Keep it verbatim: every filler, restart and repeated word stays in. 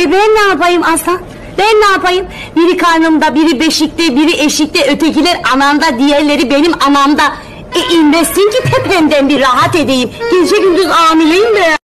E ben ne yapayım aslan? Ben ne yapayım? Biri karnımda, biri beşikte, biri eşikte, ötekiler anamda, diğerleri benim anamda. E inmesin ki tepemden bir rahat edeyim. Gece gündüz hamileyim be.